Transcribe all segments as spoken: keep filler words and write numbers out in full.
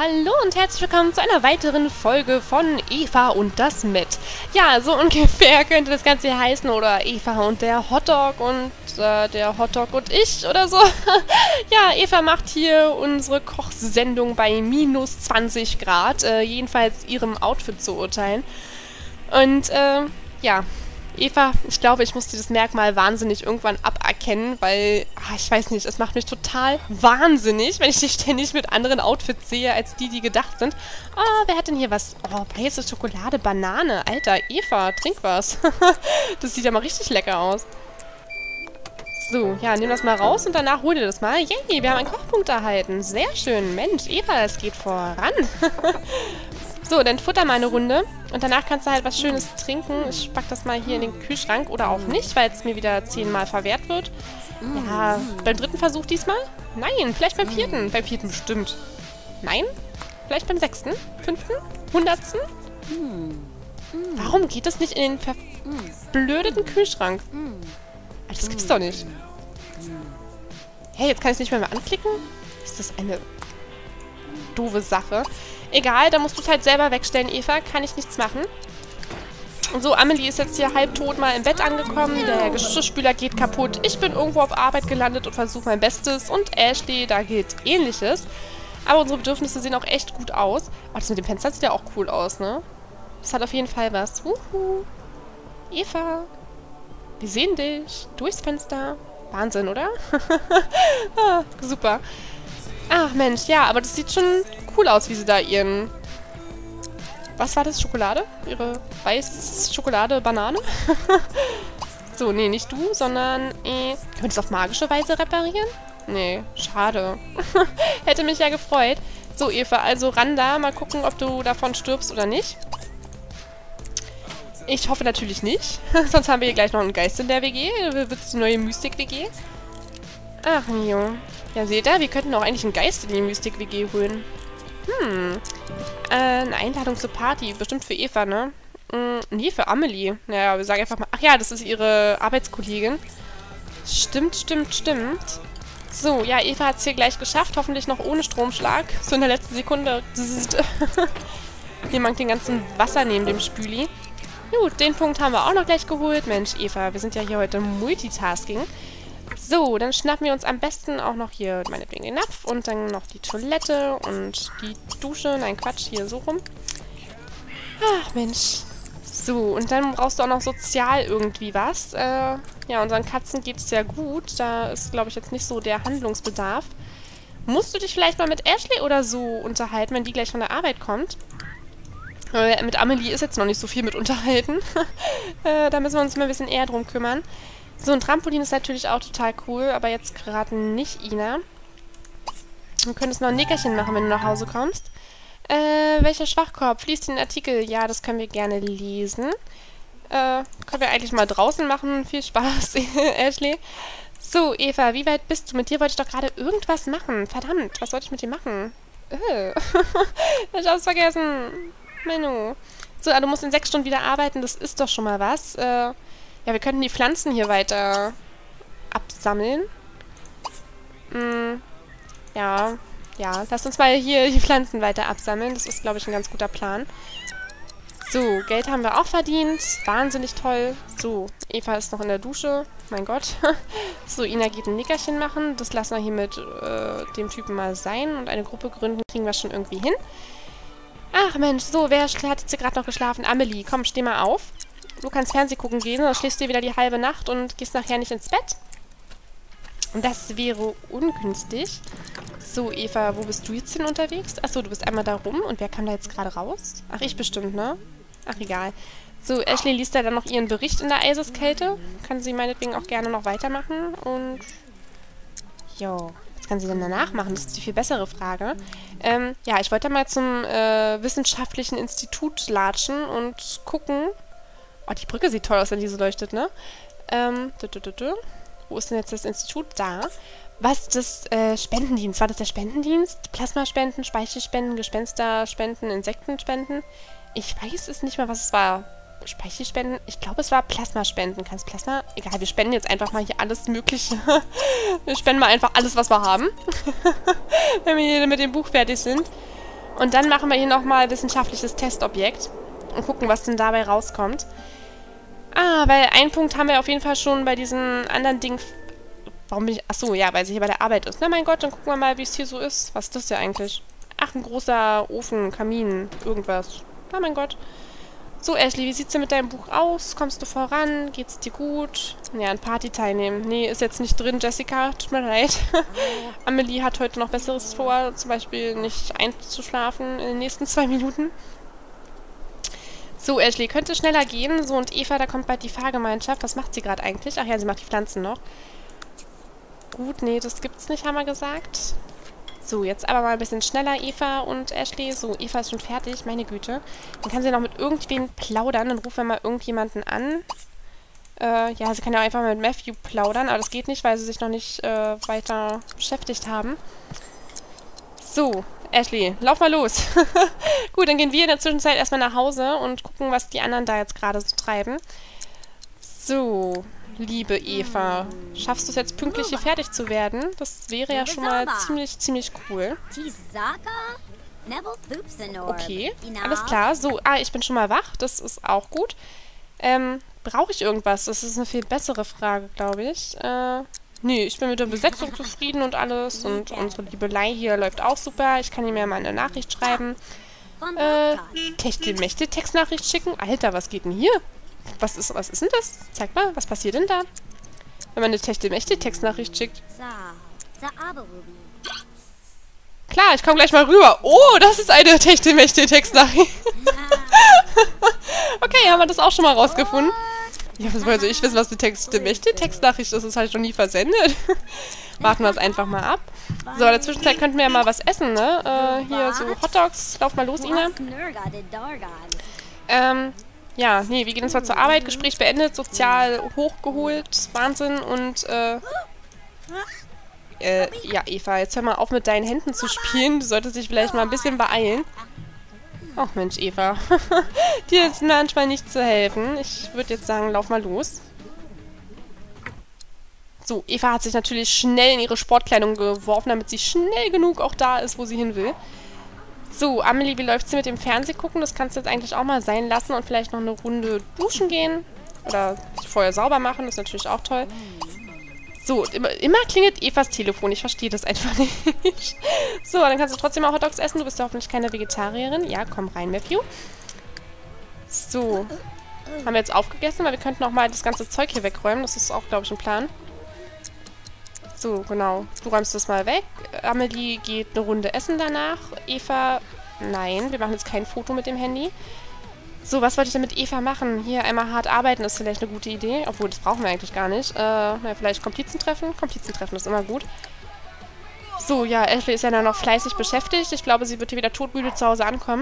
Hallo und herzlich willkommen zu einer weiteren Folge von Eva und das Met. Ja, so ungefähr könnte das Ganze hier heißen, oder Eva und der Hotdog und äh, der Hotdog und ich oder so. Ja, Eva macht hier unsere Kochsendung bei minus zwanzig Grad, äh, jedenfalls ihrem Outfit zu urteilen. Und äh, ja, Eva, ich glaube, ich musste das Merkmal wahnsinnig irgendwann aberkennen, weil, ach, ich weiß nicht, es macht mich total wahnsinnig, wenn ich dich ständig mit anderen Outfits sehe, als die, die gedacht sind. Oh, wer hat denn hier was? Oh, weiße Schokolade, Banane. Alter, Eva, trink was. Das sieht ja mal richtig lecker aus. So, ja, nimm das mal raus und danach hol dir das mal. Yay, wir haben einen Kochpunkt erhalten. Sehr schön. Mensch, Eva, es geht voran. So, dann futter mal eine Runde. Und danach kannst du halt was Schönes trinken. Ich pack das mal hier in den Kühlschrank. Oder auch nicht, weil es mir wieder zehnmal verwehrt wird. Ja, beim dritten Versuch diesmal? Nein, vielleicht beim vierten. Beim vierten bestimmt. Nein? Vielleicht beim sechsten? Fünften? Hundertsten? Warum geht das nicht in den verblödeten Kühlschrank? Das gibt's doch nicht. Hey, jetzt kann ich es nicht mehr, mehr anklicken? Ist das eine doofe Sache? Egal, da musst du es halt selber wegstellen, Eva. Kann ich nichts machen. So, Amelie ist jetzt hier halbtot mal im Bett angekommen. Der Geschirrspüler geht kaputt. Ich bin irgendwo auf Arbeit gelandet und versuche mein Bestes. Und Ashley, da geht Ähnliches. Aber unsere Bedürfnisse sehen auch echt gut aus. Oh, das mit dem Fenster sieht ja auch cool aus, ne? Das hat auf jeden Fall was. Uhu. Eva, wir sehen dich. Durchs Fenster. Wahnsinn, oder? Ah, super. Ach Mensch, ja, aber das sieht schon cool aus, wie sie da ihren... Was war das? Schokolade? Ihre weiß Schokolade, Banane? So, nee, nicht du, sondern... Äh, können wir das auf magische Weise reparieren? Nee, schade. Hätte mich ja gefreut. So, Eva, also ran da. Mal gucken, ob du davon stirbst oder nicht. Ich hoffe natürlich nicht. Sonst haben wir hier gleich noch einen Geist in der W G. Wird es die neue Mystik-W G? Ach, Mio. Ja, seht ihr, wir könnten auch eigentlich einen Geist in die Mystik-W G holen. Hm. Äh, eine Einladung zur Party. Bestimmt für Eva, ne? Hm, nee, für Amelie. Naja, wir sagen einfach mal... Ach ja, das ist ihre Arbeitskollegin. Stimmt, stimmt, stimmt. So, ja, Eva hat es hier gleich geschafft. Hoffentlich noch ohne Stromschlag. So in der letzten Sekunde. Jemand den ganzen Wasser neben dem Spüli. Gut, den Punkt haben wir auch noch gleich geholt. Mensch, Eva, wir sind ja hier heute Multitasking. So, dann schnappen wir uns am besten auch noch hier meinetwegen den Napf und dann noch die Toilette und die Dusche. Nein, Quatsch, hier so rum. Ach, Mensch. So, und dann brauchst du auch noch sozial irgendwie was. Äh, ja, unseren Katzen geht es sehr gut. Da ist, glaube ich, jetzt nicht so der Handlungsbedarf. Musst du dich vielleicht mal mit Ashley oder so unterhalten, wenn die gleich von der Arbeit kommt? Äh, mit Amelie ist jetzt noch nicht so viel mit unterhalten. äh, da müssen wir uns mal ein bisschen eher drum kümmern. So, ein Trampolin ist natürlich auch total cool, aber jetzt gerade nicht Ina. Du könntest noch ein Nickerchen machen, wenn du nach Hause kommst. Äh, welcher Schwachkopf? Lies den Artikel. Ja, das können wir gerne lesen. Äh, können wir eigentlich mal draußen machen. Viel Spaß, Ashley. So, Eva, wie weit bist du? Mit dir wollte ich doch gerade irgendwas machen. Verdammt, was wollte ich mit dir machen? Äh. Ich hab's vergessen. Menno. So, du musst in sechs Stunden wieder arbeiten. Das ist doch schon mal was. Äh... Ja, wir könnten die Pflanzen hier weiter absammeln. Hm, ja, ja. Lass uns mal hier die Pflanzen weiter absammeln. Das ist, glaube ich, ein ganz guter Plan. So, Geld haben wir auch verdient. Wahnsinnig toll. So, Eva ist noch in der Dusche. Mein Gott. So, Ina geht ein Nickerchen machen. Das lassen wir hier mit äh, dem Typen mal sein. Und eine Gruppe gründen kriegen wir schon irgendwie hin. Ach Mensch, so, wer hat jetzt hier gerade noch geschlafen? Amelie, komm, steh mal auf. Du kannst Fernsehen gucken gehen, dann schläfst du dir wieder die halbe Nacht und gehst nachher nicht ins Bett. Und das wäre ungünstig. So, Eva, wo bist du jetzt hin unterwegs? Achso, du bist einmal da rum. Und wer kam da jetzt gerade raus? Ach, ich bestimmt, ne? Ach, egal. So, Ashley liest da dann noch ihren Bericht in der Eiseskälte. Kann sie meinetwegen auch gerne noch weitermachen. Und... Jo, was kann sie denn danach machen? Das ist die viel bessere Frage. Ähm, ja, ich wollte mal zum äh, wissenschaftlichen Institut latschen und gucken... Oh, die Brücke sieht toll aus, wenn die so leuchtet, ne? Ähm, dü -dü -dü -dü. Wo ist denn jetzt das Institut? Da. Was das äh, Spendendienst? War das der Spendendienst? Plasmaspenden, Speichelspenden, Gespensterspenden, Insektenspenden? Ich weiß es nicht mehr, was es war. Speichelspenden? Ich glaube, es war Plasmaspenden. Kann es Plasma? Egal, wir spenden jetzt einfach mal hier alles Mögliche. Wir spenden mal einfach alles, was wir haben. Wenn wir hier mit dem Buch fertig sind. Und dann machen wir hier nochmal wissenschaftliches Testobjekt und gucken, was denn dabei rauskommt. Ah, weil einen Punkt haben wir auf jeden Fall schon bei diesem anderen Ding... Warum bin ich... Achso, ja, weil sie hier bei der Arbeit ist. Na mein Gott, dann gucken wir mal, wie es hier so ist. Was ist das ja eigentlich? Ach, ein großer Ofen, Kamin, irgendwas. Na mein Gott. So, Ashley, wie sieht's denn mit deinem Buch aus? Kommst du voran? Geht's dir gut? Ja, an Party teilnehmen. Nee, ist jetzt nicht drin, Jessica. Tut mir leid. Amelie hat heute noch Besseres vor. Zum Beispiel nicht einzuschlafen in den nächsten zwei Minuten. So, Ashley, könnte schneller gehen. So, und Eva, da kommt bald die Fahrgemeinschaft. Was macht sie gerade eigentlich? Ach ja, sie macht die Pflanzen noch. Gut, nee, das gibt's nicht, haben wir gesagt. So, jetzt aber mal ein bisschen schneller, Eva und Ashley. So, Eva ist schon fertig, meine Güte. Dann kann sie noch mit irgendwem plaudern. Dann rufen wir mal irgendjemanden an. Äh, ja, sie kann ja auch einfach mal mit Matthew plaudern, aber das geht nicht, weil sie sich noch nicht äh, weiter beschäftigt haben. So, Ashley, lauf mal los. Gut, dann gehen wir in der Zwischenzeit erstmal nach Hause und gucken, was die anderen da jetzt gerade so treiben. So, liebe Eva, schaffst du es jetzt pünktlich hier fertig zu werden? Das wäre ja schon mal ziemlich, ziemlich cool. Okay, alles klar. So, ah, ich bin schon mal wach. Das ist auch gut. Ähm, brauche ich irgendwas? Das ist eine viel bessere Frage, glaube ich. Äh, nee, ich bin mit der Besetzung zufrieden und alles. Und unsere Liebelei hier läuft auch super. Ich kann ihm ja mal eine Nachricht schreiben. Äh, Techtelmächte Textnachricht schicken? Alter, was geht denn hier? Was ist, was ist denn das? Zeig mal, was passiert denn da? Wenn man eine Techtelmächte Textnachricht schickt. Klar, ich komme gleich mal rüber. Oh, das ist eine Techtelmächte Textnachricht. Okay, haben wir das auch schon mal rausgefunden? Ja, was wollte ich wissen, was eine Techtelmächte Textnachricht ist? Das ist halt schon nie versendet. Warten wir es einfach mal ab. So, in der Zwischenzeit könnten wir ja mal was essen, ne? Äh, hier so Hotdogs. Lauf mal los, Ina. Ähm... Ja, nee, wir gehen jetzt mal zur Arbeit, Gespräch beendet, sozial hochgeholt, Wahnsinn und, äh, äh, ja, Eva, jetzt hör mal auf mit deinen Händen zu spielen, du solltest dich vielleicht mal ein bisschen beeilen. Ach Mensch, Eva, dir ist manchmal nicht zu helfen. Ich würde jetzt sagen, lauf mal los. So, Eva hat sich natürlich schnell in ihre Sportkleidung geworfen, damit sie schnell genug auch da ist, wo sie hin will. So, Amelie, wie läuft's dir mit dem Fernseh gucken? Das kannst du jetzt eigentlich auch mal sein lassen und vielleicht noch eine Runde duschen gehen. Oder sich vorher sauber machen, das ist natürlich auch toll. So, immer, immer klingelt Evas Telefon. Ich verstehe das einfach nicht. So, dann kannst du trotzdem auch Hotdogs essen. Du bist ja hoffentlich keine Vegetarierin. Ja, komm rein, Matthew. So. Haben wir jetzt aufgegessen, weil wir könnten auch mal das ganze Zeug hier wegräumen. Das ist auch, glaube ich, ein Plan. So, genau. Du räumst das mal weg. Amelie geht eine Runde essen danach. Eva, nein, wir machen jetzt kein Foto mit dem Handy. So, was wollte ich denn mit Eva machen? Hier einmal hart arbeiten ist vielleicht eine gute Idee. Obwohl, das brauchen wir eigentlich gar nicht. Äh, na, vielleicht Komplizentreffen? Komplizentreffen ist immer gut. So, ja, Ashley ist ja dann noch fleißig beschäftigt. Ich glaube, sie wird hier wieder todmüde zu Hause ankommen.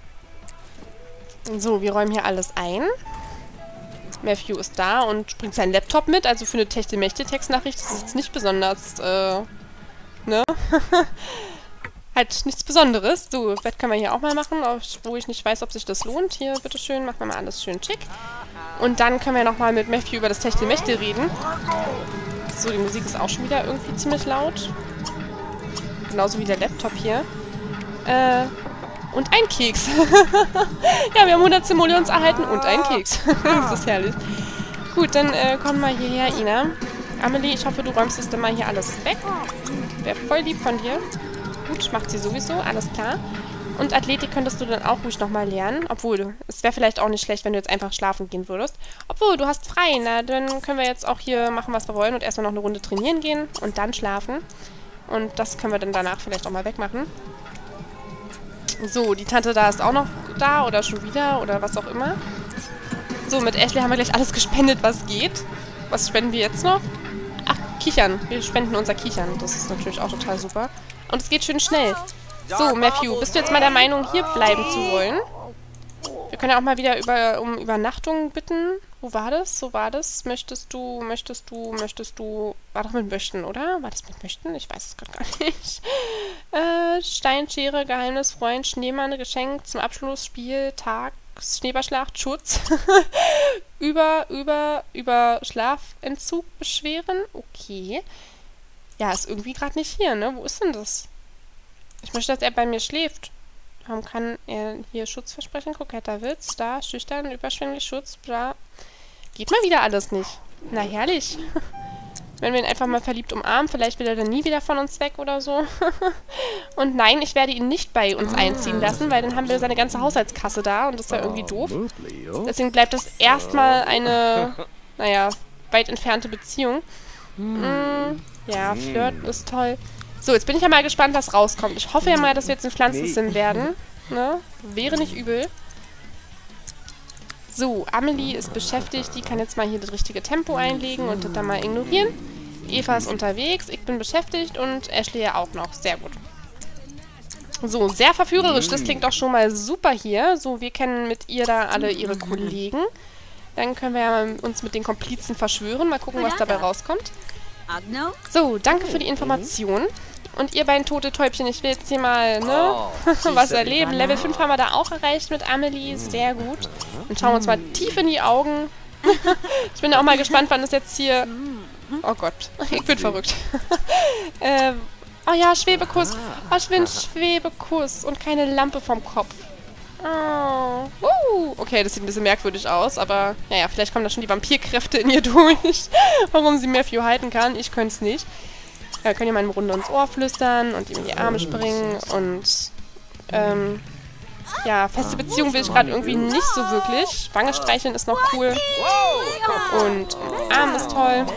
So, wir räumen hier alles ein. Matthew ist da und bringt seinen Laptop mit. Also für eine Techtelmächte-Textnachricht ist es jetzt nicht besonders, äh, ne? Halt nichts Besonderes. So, Bett können wir hier auch mal machen, wo ich nicht weiß, ob sich das lohnt. Hier, bitteschön, machen wir mal alles schön schick. Und dann können wir nochmal mit Matthew über das Techtelmächte reden. So, die Musik ist auch schon wieder irgendwie ziemlich laut. Genauso wie der Laptop hier. Äh... Und ein Keks. Ja, wir haben hundert Simoleons erhalten und einen Keks. Das ist herrlich. Gut, dann äh, komm mal hierher, Ina. Amelie, ich hoffe, du räumst es dann mal hier alles weg. Wäre voll lieb von dir. Gut, macht sie sowieso, alles klar. Und Athletik könntest du dann auch ruhig nochmal lernen. Obwohl, es wäre vielleicht auch nicht schlecht, wenn du jetzt einfach schlafen gehen würdest. Obwohl, du hast frei. Na, dann können wir jetzt auch hier machen, was wir wollen und erstmal noch eine Runde trainieren gehen und dann schlafen. Und das können wir dann danach vielleicht auch mal wegmachen. So, die Tante da ist auch noch da oder schon wieder oder was auch immer. So, mit Ashley haben wir gleich alles gespendet, was geht. Was spenden wir jetzt noch? Ach, Kichern. Wir spenden unser Kichern. Das ist natürlich auch total super. Und es geht schön schnell. So, Matthew, bist du jetzt mal der Meinung, hier bleiben zu wollen? Wir können ja auch mal wieder über, um Übernachtung bitten. Wo war das? So war das. Möchtest du, möchtest du, möchtest du... War doch mit möchten, oder? War das mit möchten? Ich weiß es gerade gar nicht. Äh, Steinschere, Geheimnis, Freund, Schneemann, Geschenk zum Abschlussspiel, Tag, Schneeballschlacht, Schutz. über, über, über Schlafentzug beschweren. Okay. Ja, ist irgendwie gerade nicht hier, ne? Wo ist denn das? Ich möchte, dass er bei mir schläft. Warum kann er hier Schutz versprechen? Koketter Witz, da, schüchtern, überschwänglich, Schutz, bla. Geht mal wieder alles nicht. Na, herrlich. Wenn wir ihn einfach mal verliebt umarmen, vielleicht will er dann nie wieder von uns weg oder so. Und nein, ich werde ihn nicht bei uns einziehen lassen, weil dann haben wir seine ganze Haushaltskasse da und das ist ja irgendwie doof. Deswegen bleibt das erstmal eine, naja, weit entfernte Beziehung. Mm, ja, Flirt ist toll. So, jetzt bin ich ja mal gespannt, was rauskommt. Ich hoffe ja mal, dass wir jetzt ein Pflanzensim werden. Ne? Wäre nicht übel. So, Amelie ist beschäftigt. Die kann jetzt mal hier das richtige Tempo einlegen und das dann mal ignorieren. Eva ist unterwegs. Ich bin beschäftigt und Ashley ja auch noch. Sehr gut. So, sehr verführerisch. Das klingt doch schon mal super hier. So, wir kennen mit ihr da alle ihre Kollegen. Dann können wir ja uns mit den Komplizen verschwören. Mal gucken, was dabei rauskommt. So, danke für die Information. Und ihr beiden tote Täubchen, ich will jetzt hier mal, ne, was erleben. Level fünf haben wir da auch erreicht mit Amelie. Sehr gut. Und schauen wir uns mal tief in die Augen. Ich bin auch mal gespannt, wann es jetzt hier... Oh Gott, ich bin verrückt. ähm, oh ja, Schwebekuss. Oh, ich will einen Schwebekuss und keine Lampe vom Kopf. Oh. Uh. Okay, das sieht ein bisschen merkwürdig aus, aber naja, vielleicht kommen da schon die Vampirkräfte in ihr durch. Warum sie Matthew halten kann, ich könnte es nicht. Ja, wir können ihr mal eine Runde ins Ohr flüstern und ihm in die Arme springen und ähm, ja, feste Beziehung will ich gerade irgendwie nicht so wirklich. Wange streicheln ist noch cool. Und Arm ist toll.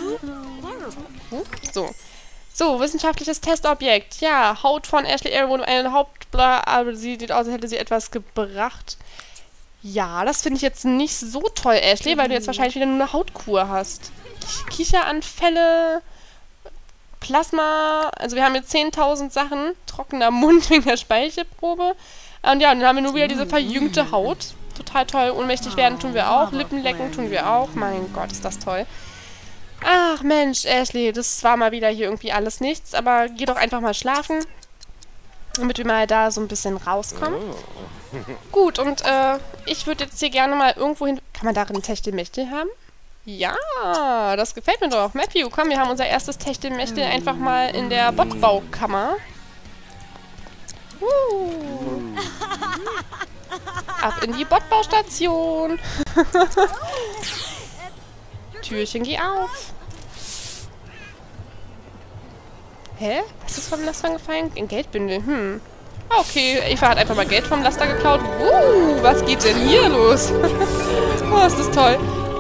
So. So, wissenschaftliches Testobjekt. Ja, Haut von Ashley Earwood, ein Hauptbla, aber sie sieht aus, als hätte sie etwas gebracht. Ja, das finde ich jetzt nicht so toll, Ashley, weil du jetzt wahrscheinlich wieder nur eine Hautkur hast. Kicheranfälle, Plasma, also wir haben jetzt zehntausend Sachen, trockener Mund wegen der Speichelprobe. Und ja, dann haben wir nur wieder diese verjüngte Haut. Total toll. Ohnmächtig werden tun wir auch. Lippen lecken tun wir auch. Mein Gott, ist das toll. Ach Mensch, Ashley, das war mal wieder hier irgendwie alles nichts. Aber geh doch einfach mal schlafen, damit wir mal da so ein bisschen rauskommen. Gut, und äh, ich würde jetzt hier gerne mal irgendwo hin... Kann man darin Techtelmechtel haben? Ja, das gefällt mir doch. Matthew, komm, wir haben unser erstes Techtelmechtel einfach mal in der Botbaukammer. Uh. Ab in die Botbaustation. Türchen, geh auf. Hä? Was ist vom Laster gefallen? Ein Geldbündel. Hm. Okay, Eva hat einfach mal Geld vom Laster geklaut. Uh, was geht denn hier los? Oh, ist das toll.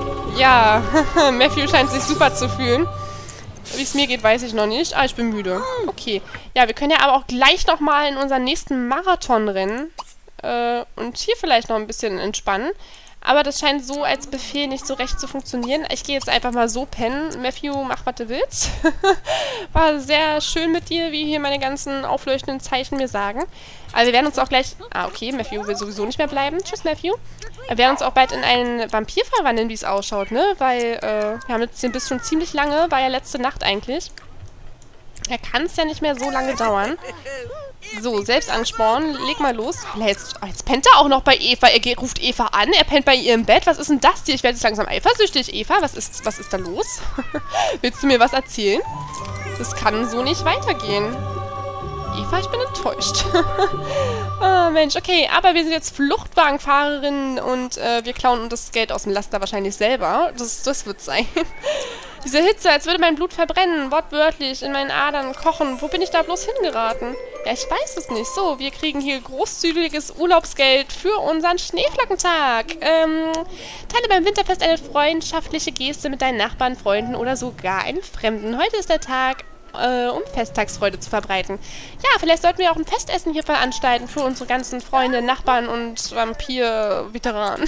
Ja, Matthew scheint sich super zu fühlen. Wie es mir geht, weiß ich noch nicht. Ah, ich bin müde. Okay. Ja, wir können ja aber auch gleich nochmal in unseren nächsten Marathon rennen. Äh, und hier vielleicht noch ein bisschen entspannen. Aber das scheint so als Befehl nicht so recht zu funktionieren. Ich gehe jetzt einfach mal so pennen. Matthew, mach, was du willst. War sehr schön mit dir, wie hier meine ganzen aufleuchtenden Zeichen mir sagen. Also wir werden uns auch gleich... Ah, okay, Matthew will sowieso nicht mehr bleiben. Tschüss, Matthew. Wir werden uns auch bald in einen Vampir verwandeln, wie es ausschaut, ne? Weil, äh, wir haben jetzt den Biss schon ziemlich lange. War ja letzte Nacht eigentlich. Da kann es ja nicht mehr so lange dauern. So, selbst anspornen. Leg mal los. Jetzt, oh, jetzt pennt er auch noch bei Eva. Er geht, ruft Eva an. Er pennt bei ihr im Bett. Was ist denn das hier? Ich werde jetzt langsam eifersüchtig. Eva, was ist, was ist da los? Willst du mir was erzählen? Das kann so nicht weitergehen. Eva, ich bin enttäuscht. Oh, Mensch, okay. Aber wir sind jetzt Fluchtwagenfahrerinnen und äh, wir klauen uns das Geld aus dem Laster wahrscheinlich selber. Das, das wird sein. Diese Hitze, als würde mein Blut verbrennen, wortwörtlich in meinen Adern kochen. Wo bin ich da bloß hingeraten? Ja, ich weiß es nicht. So, wir kriegen hier großzügiges Urlaubsgeld für unseren Schneeflockentag. Ähm, teile beim Winterfest eine freundschaftliche Geste mit deinen Nachbarn, Freunden oder sogar einem Fremden. Heute ist der Tag, äh, um Festtagsfreude zu verbreiten. Ja, vielleicht sollten wir auch ein Festessen hier veranstalten für unsere ganzen Freunde, Nachbarn und Vampir-Veteranen.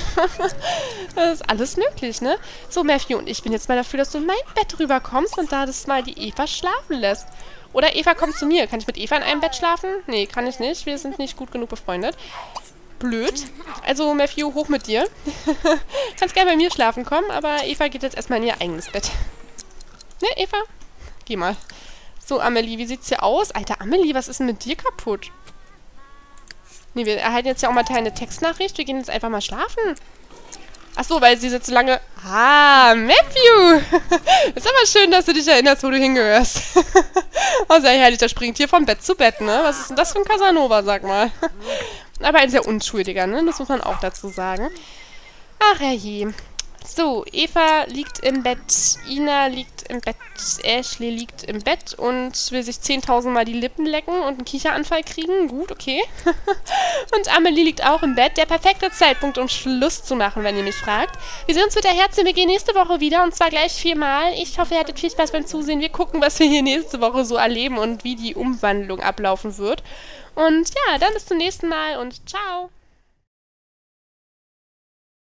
Das ist alles möglich, ne? So, Matthew, und ich bin jetzt mal dafür, dass du in mein Bett rüberkommst und da das mal die Eva schlafen lässt. Oder Eva kommt zu mir. Kann ich mit Eva in einem Bett schlafen? Nee, kann ich nicht. Wir sind nicht gut genug befreundet. Blöd. Also, Matthew, hoch mit dir. Kannst gerne bei mir schlafen kommen, aber Eva geht jetzt erstmal in ihr eigenes Bett. Ne, Eva? Geh mal. So, Amelie, wie sieht's hier aus? Alter, Amelie, was ist denn mit dir kaputt? Ne, wir erhalten jetzt ja auch mal eine Textnachricht. Wir gehen jetzt einfach mal schlafen. Ach so, weil sie sitzt so lange... Ah, Matthew! Ist aber schön, dass du dich erinnerst, wo du hingehörst. Oh, sehr herrlich, der springt hier vom Bett zu Bett, ne? Was ist denn das für ein Casanova, sag mal? Aber ein sehr unschuldiger, ne? Das muss man auch dazu sagen. Ach, herrje. So, Eva liegt im Bett, Ina liegt im Bett, Ashley liegt im Bett und will sich zehntausend Mal die Lippen lecken und einen Kicheranfall kriegen. Gut, okay. Und Amelie liegt auch im Bett. Der perfekte Zeitpunkt, um Schluss zu machen, wenn ihr mich fragt. Wir sehen uns mit der Herzchen. Wir gehen nächste Woche wieder und zwar gleich viermal. Ich hoffe, ihr hattet viel Spaß beim Zusehen. Wir gucken, was wir hier nächste Woche so erleben und wie die Umwandlung ablaufen wird. Und ja, dann bis zum nächsten Mal und ciao!